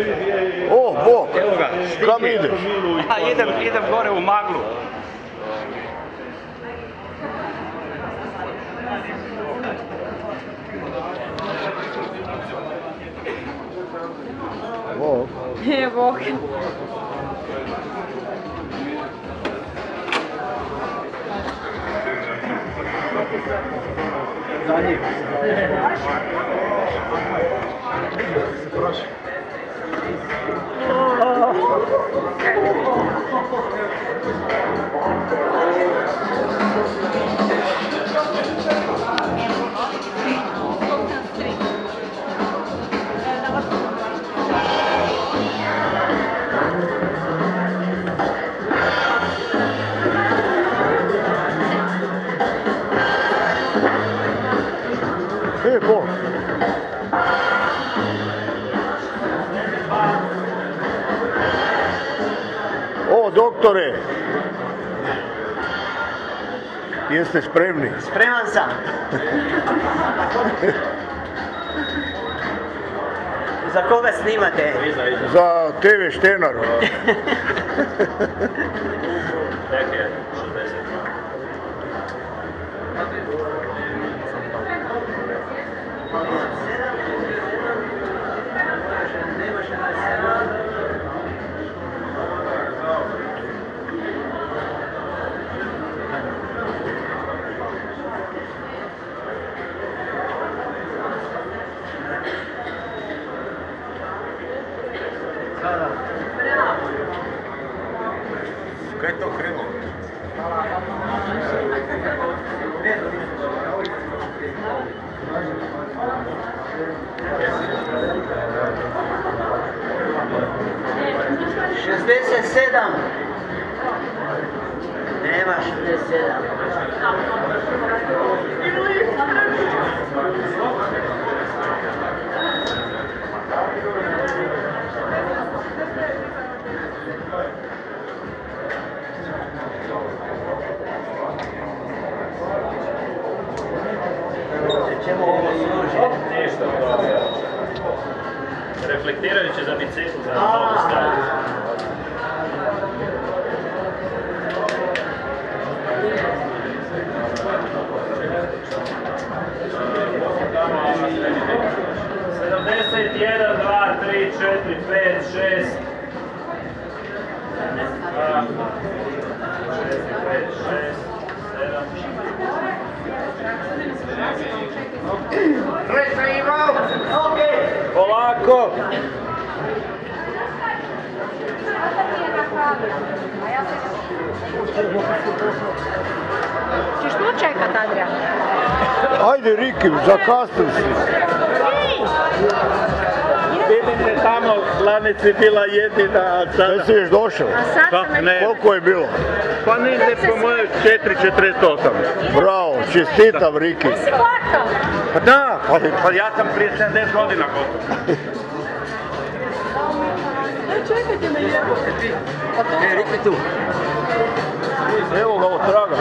O, Bog, Evo ga. kam ideš? A idem gore u maglu. Bog. Bog. Za njih. Bog. O, doktore, jeste spremni? Spreman sam. Za koga snimate? Za TV Štenar. Kaj je to krenulo? Nema 67. Čemu ovo služi? Ništa, to je reflektirajuće za biciklu, za novu stavu. Jedan, dva, tri, četiri, pet, šest. 7. Polako! Češ tu čekat, Adrian? Ajde, Riki, zakasnil si. Vidim je tamo glavnici bila jedina, a sada... Kad si još došao? A sad sam Ne. Koliko je bilo? Pa negdje po moje 4,48. Bravo, čestitam, Riki. si plakao. Pa da, pa ja sam prije 70 godina gotov. Čekajte me jebo. Riki tu. Evo ga od traga.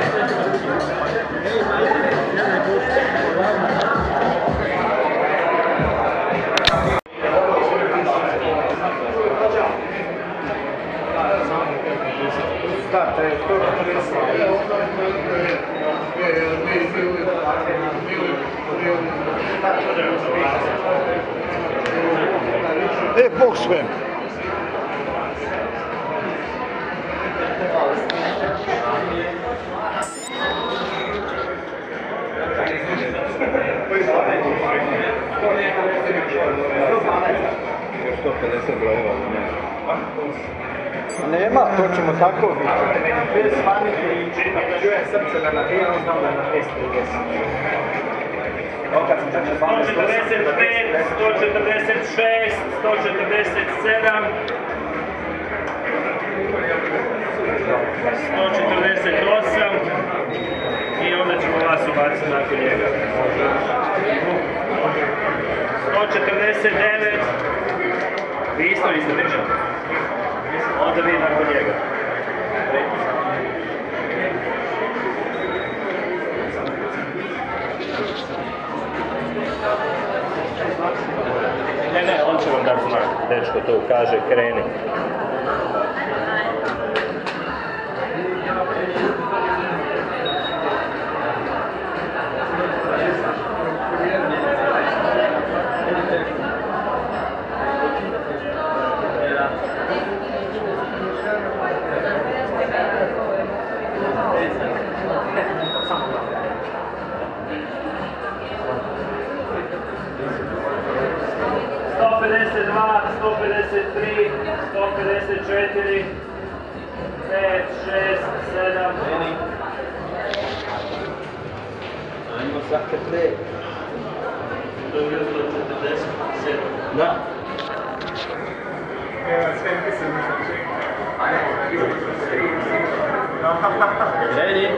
Bog sve. Nema, to ćemo tako biti. Bez panike i čujem srce da nabija, znam da je na 530. 145, 146, 147, 148 i onda ćemo vas ubaciti nakon njega. 149, vi isto držite. Onda vi nakon njega. Ne, on će vam dati znak. dečko tu kaže kreni. Dva, 153, 154, 5, 6, 7. Ajmo svake tre. To je bilo 147. Da. Kreni.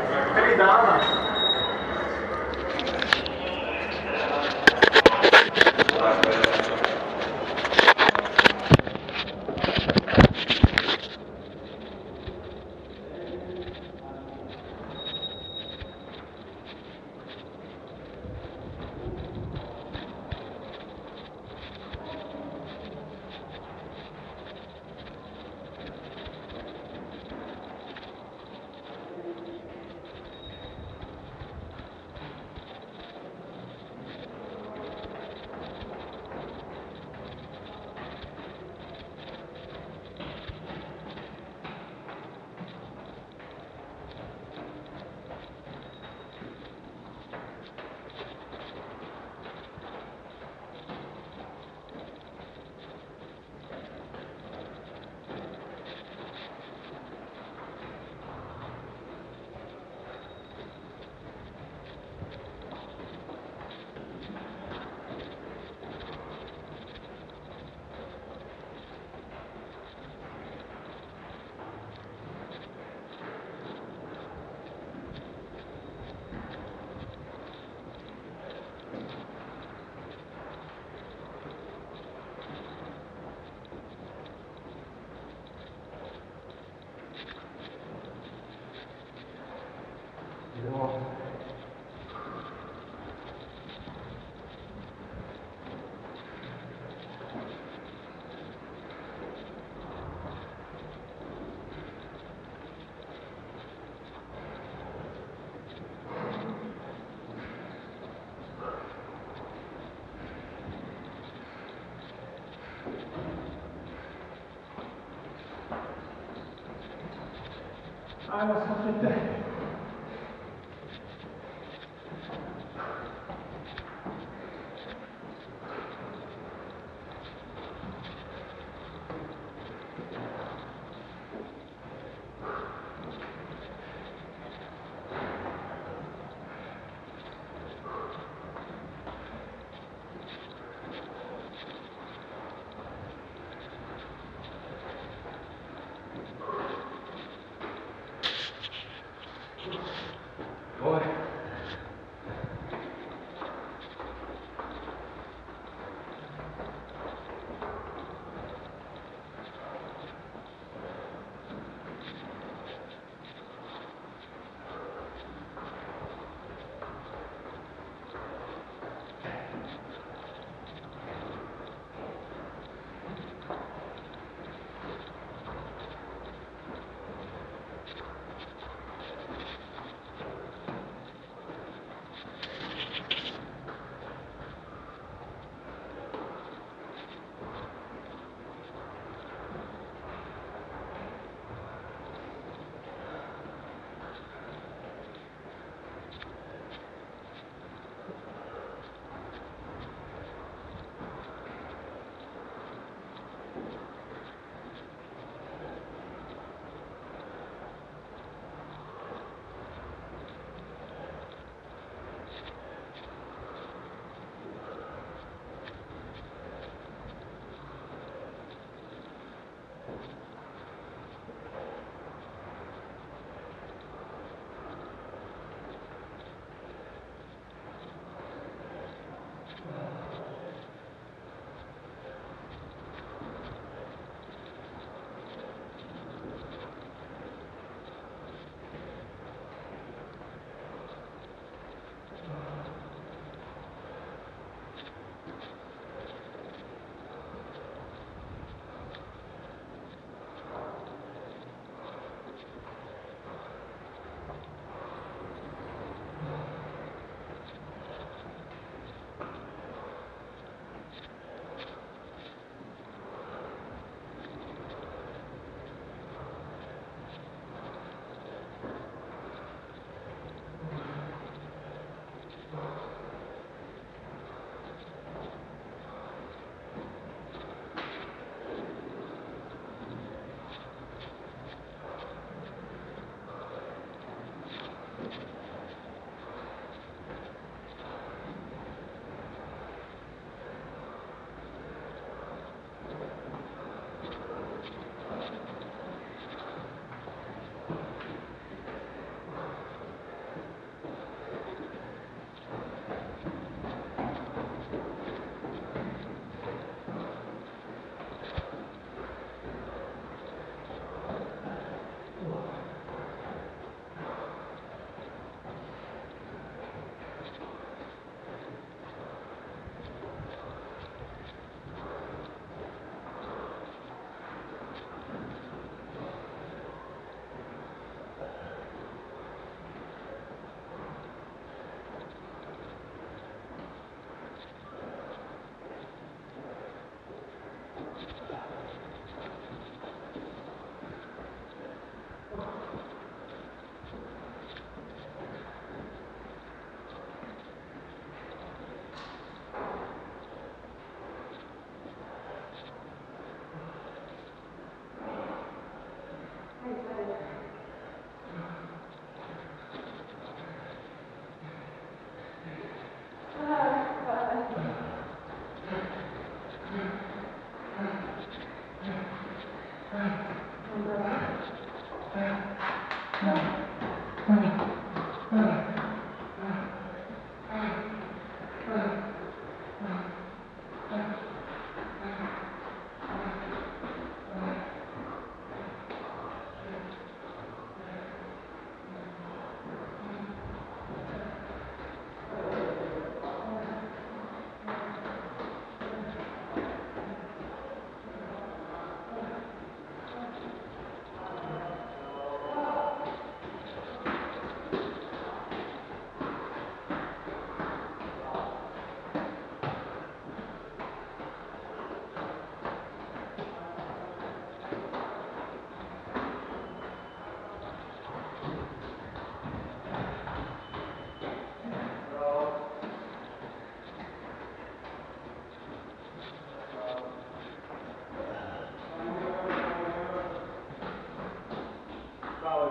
Ajmo skupite.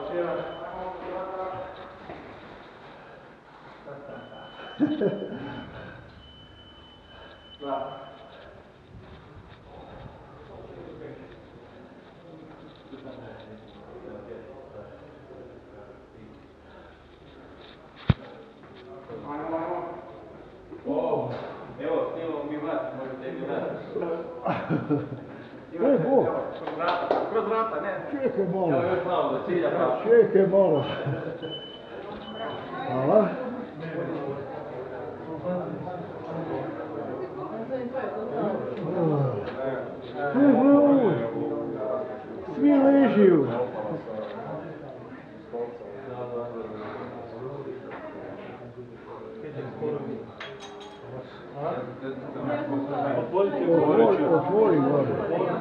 Evo, snimamo mi vas, možete i vi nas. Bog, Kroz vrata, ne. čekaj Evo malo. još malo, da cilja pravo. Čekaj malo. Hvala. Svi ležiju. Otvori vodu.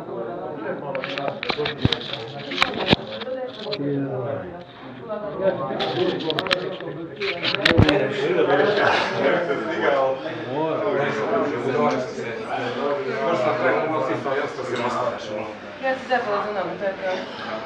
Ja se zepala za nama, to je to.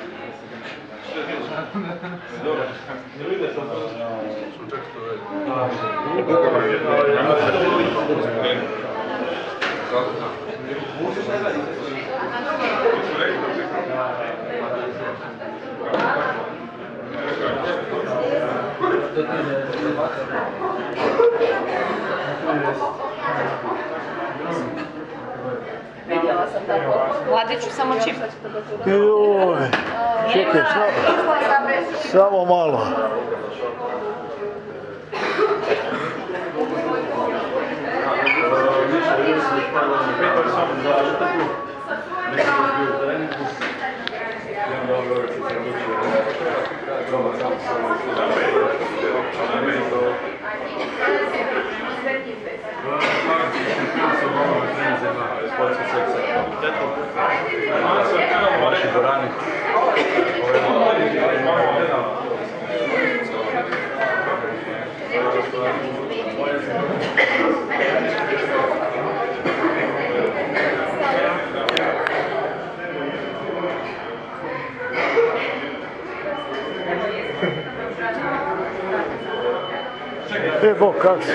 Vidjela sam tako. Mladiću, samo čip. Joj, čekaj, samo malo. Bog, kak si?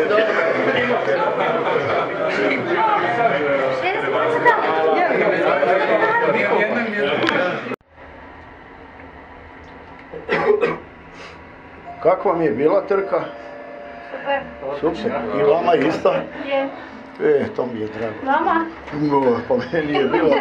Kako vam je bila trka? Super. Super. I vama isto? Je. To mi je drago. Vama? No, pa meni je bilo.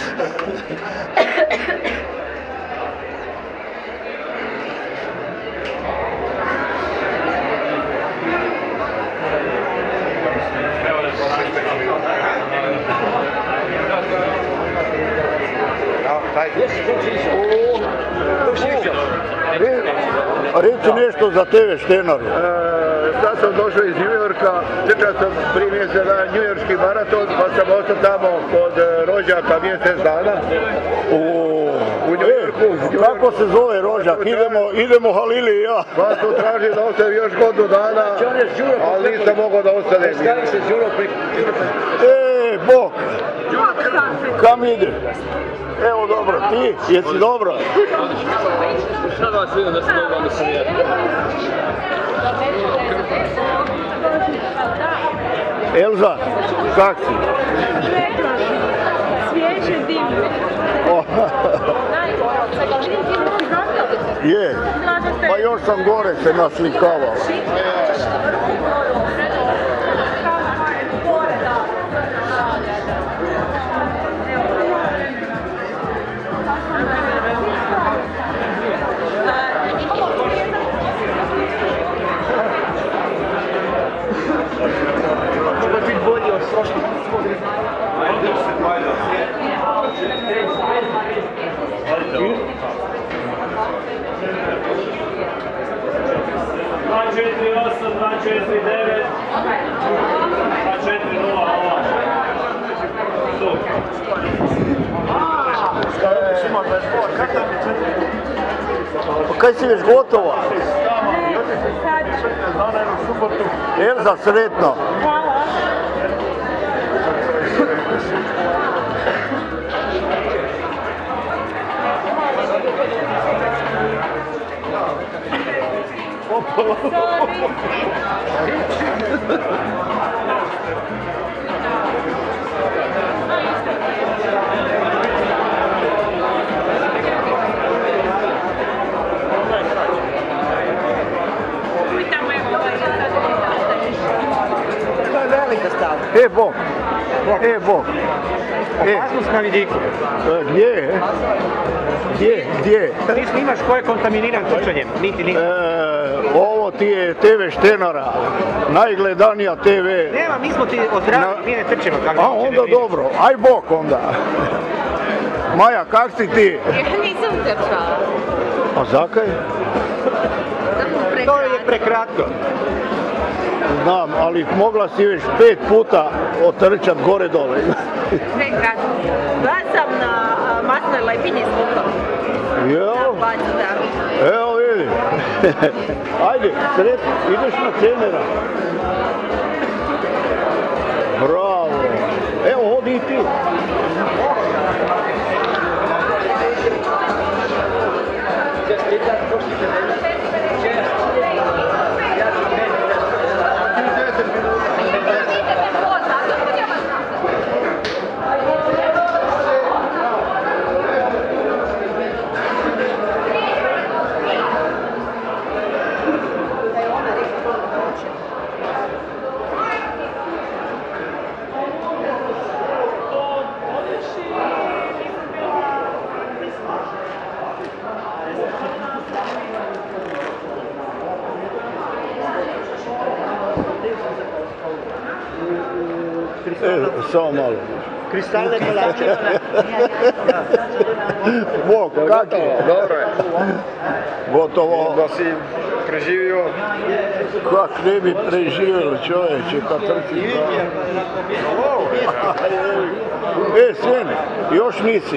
Reci nešto za TV Štenaru. Sad sam došao iz New Yorka, trčao sam prije mjesec dana New Yorkski maraton, pa sam ostao tamo kod rođaka mjesec dana. U New Yorku. Kako se zove rođak? Idemo Halili i ja. Pa su tražili da ostavim još godinu dana, ali nisam mogao da ostanem. Bog, kam ide? Evo dobro, ti, jesi dobro? Sad vas vidim da se mogu onda smijati. Elza, kak si? Svježe, divno. Je, pa još sam gore se naslikavao. Pa kaj si već gotova? Elza, sretno. Hvala. To je velika stavka. Bok. Bok. Opasnost na vidiku. Gdje? Gdje? Ti snimaš ko je kontaminiran trčanjem, niti. Ovo ti je TV Štenara, najgledanija TV. Nema, mi smo ti ozdravili, mi ne trčimo. A onda dobro, aj bok onda. Maja, kak si ti? Ja nisam trčala. A zakaj? To je prekratko. Znam, ali mogla si već 5 puta otrčat gore dole. Prekratko. Bila sam na masnoj lepinji s lukom. Jel? Da. Evo vidi. Ajde, sretno, ideš na Cenera. Bravo. Evo, odi i ti. Samo malo. Kristalne kolače. Bog, kak je? Dobro je. Gotovo. Da si preživio. Kak ne bi preživjeli čovječe kad trči. Sjene, još nisi.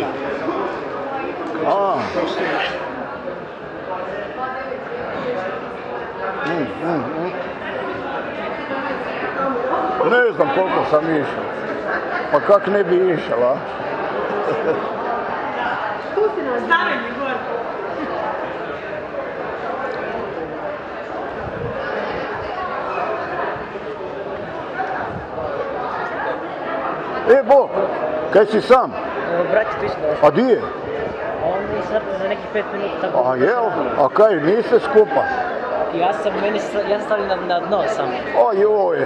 Ne znam koliko sam išao. Pa kak ne bi išao, a? Stavi mi gore. Bog, kaj si sam? Brać tu isto došao. A di je? On je sad za nekih 5 minuta tako. A jel? A kaj, niste skupa? Ja sam stavio na dno sam. Ojoj.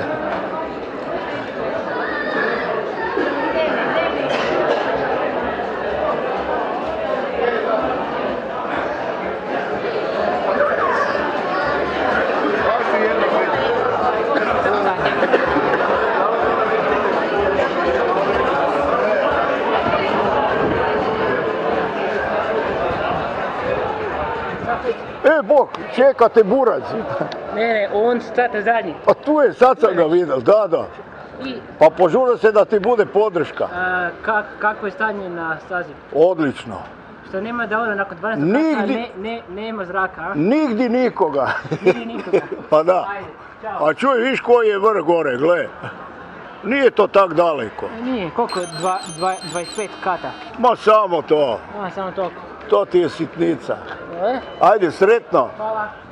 Bog, čekate burac. Ne, on stata zadnji. A tu je, sad sam ga vidio, da. I Pa požura se da ti bude podrška. kako je stanje na stazi? Odlično. Što nema da ono nakon 12 Nigdi- nema zraka, a? Nigdi nikoga. Nigdi nikoga. Pa da. Ajde, čao. A čuj, viš koji je vrh gore, gle. Nije to tak daleko. Nije, koliko? 25 kata. Ma samo to. Samo toliko. To ti je sitnica. E, Ajde, sretno. hvala.